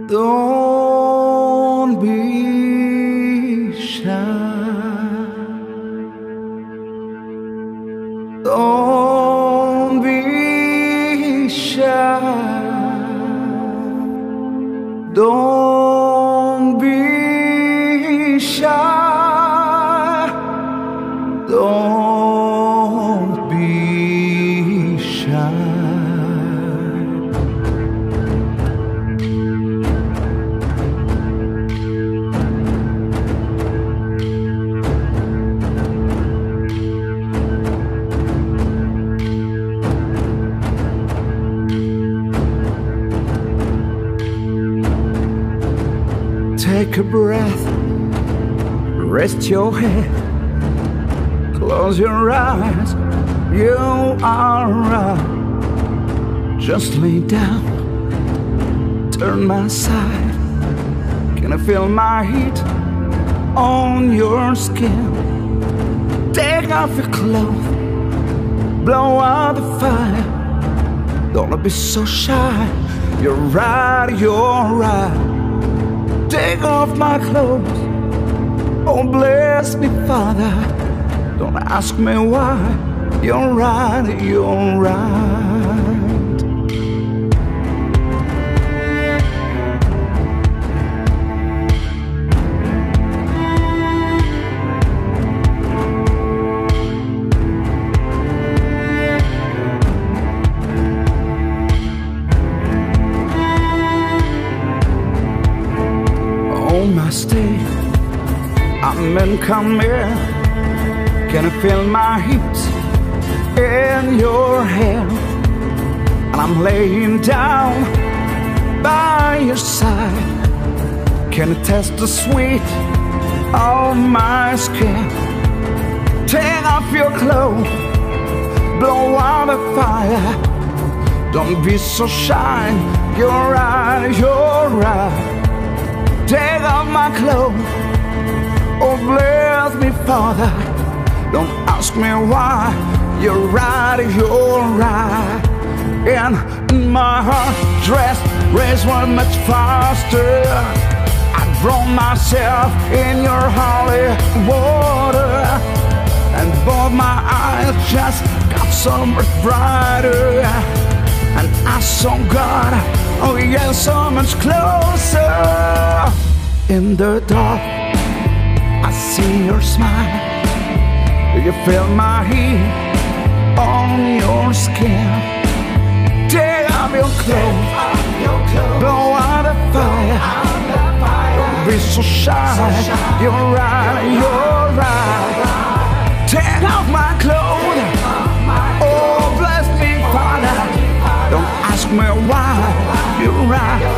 Don't be shy. Don't be shy. Don't be shy. Don't be shy. Take a breath, rest your head, close your eyes, you are right. Just lay down, turn my side. Can I feel my heat on your skin? Take off your clothes, blow out the fire. Don't be so shy, you're right, you're right. Take off my clothes, oh bless me Father. Don't ask me why, you're right, you're right. My stay, I'm in come here. Can I feel my heat in your hair? And I'm laying down by your side. Can I taste the sweet of my skin? Take off your clothes, blow out the fire. Don't be so shy, you're right, you're right. Take off my clothes, oh bless me Father. Don't ask me why, you're right, you're right. And my heart dressed race was much faster. I drown myself in your holy water, and both my eyes just got so much brighter. And I saw God, oh yes, so much closer. In the dark, I see your smile. You feel my heat on your skin. Take off your clothes, blow out the fire. Don't be so shy, you're right, you're right. Take off my clothes, oh bless me Father. Don't ask me why, you're right,